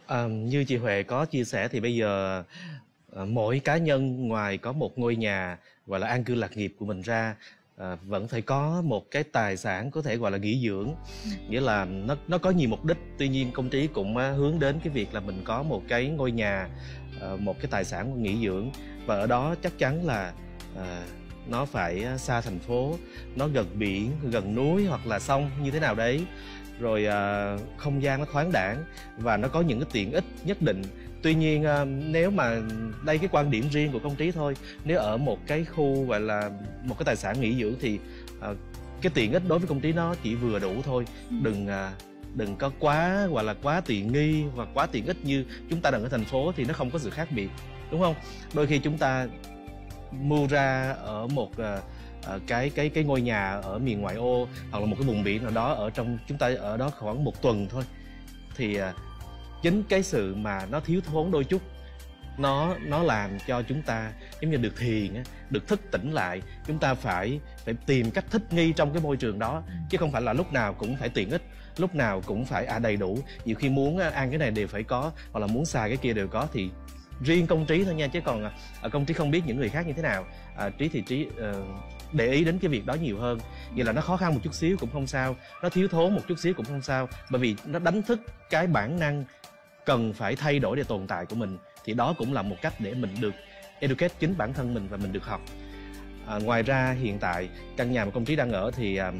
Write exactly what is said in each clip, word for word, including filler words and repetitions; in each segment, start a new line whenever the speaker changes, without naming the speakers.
À, như chị Huệ có chia sẻ thì bây giờ à, mỗi cá nhân ngoài có một ngôi nhà gọi là an cư lạc nghiệp của mình ra, à, vẫn phải có một cái tài sản có thể gọi là nghỉ dưỡng, nghĩa là nó nó có nhiều mục đích. Tuy nhiên công trí cũng à, hướng đến cái việc là mình có một cái ngôi nhà, à, một cái tài sản nghỉ dưỡng, và ở đó chắc chắn là à, nó phải xa thành phố, nó gần biển, gần núi hoặc là sông như thế nào đấy, rồi à, không gian nó thoáng đãng và nó có những cái tiện ích nhất định. Tuy nhiên à, nếu mà đây cái quan điểm riêng của công trí thôi, nếu ở một cái khu gọi là một cái tài sản nghỉ dưỡng thì à, cái tiện ích đối với công trí nó chỉ vừa đủ thôi. Đừng à, đừng có quá gọi là quá tiện nghi và quá tiện ích như chúng ta đang ở thành phố thì nó không có sự khác biệt, đúng không? Đôi khi chúng ta mua ra ở một à, à, cái cái cái ngôi nhà ở miền ngoại ô hoặc là một cái vùng biển nào đó, ở trong chúng ta ở đó khoảng một tuần thôi, thì à, chính cái sự mà nó thiếu thốn đôi chút, nó nó làm cho chúng ta giống như được thiền á, được thức tỉnh lại. Chúng ta phải phải tìm cách thích nghi trong cái môi trường đó, chứ không phải là lúc nào cũng phải tiện ích, lúc nào cũng phải à đầy đủ. Nhiều khi muốn ăn cái này đều phải có, hoặc là muốn xài cái kia đều có, thì riêng công trí thôi nha, chứ còn à, công trí không biết những người khác như thế nào. à, trí thì trí uh, để ý đến cái việc đó nhiều hơn. Vậy là nó khó khăn một chút xíu cũng không sao, nó thiếu thốn một chút xíu cũng không sao, bởi vì nó đánh thức cái bản năng cần phải thay đổi để tồn tại của mình. Thì đó cũng là một cách để mình được educate chính bản thân mình và mình được học. à, Ngoài ra hiện tại căn nhà mà công trí đang ở thì à,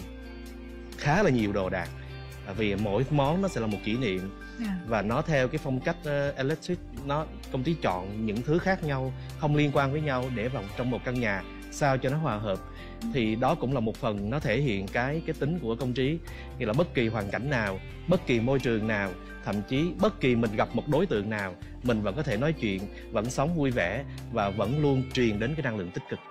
khá là nhiều đồ đạc, à, vì mỗi món nó sẽ là một kỷ niệm. Yeah. Và nó theo cái phong cách uh, electric, nó công trí chọn những thứ khác nhau không liên quan với nhau để vào trong một căn nhà sao cho nó hòa hợp. Ừ. Thì đó cũng là một phần nó thể hiện cái cái tính của công trí, nghĩa là bất kỳ hoàn cảnh nào, bất kỳ môi trường nào, thậm chí bất kỳ mình gặp một đối tượng nào, mình vẫn có thể nói chuyện, vẫn sống vui vẻ và vẫn luôn truyền đến cái năng lượng tích cực.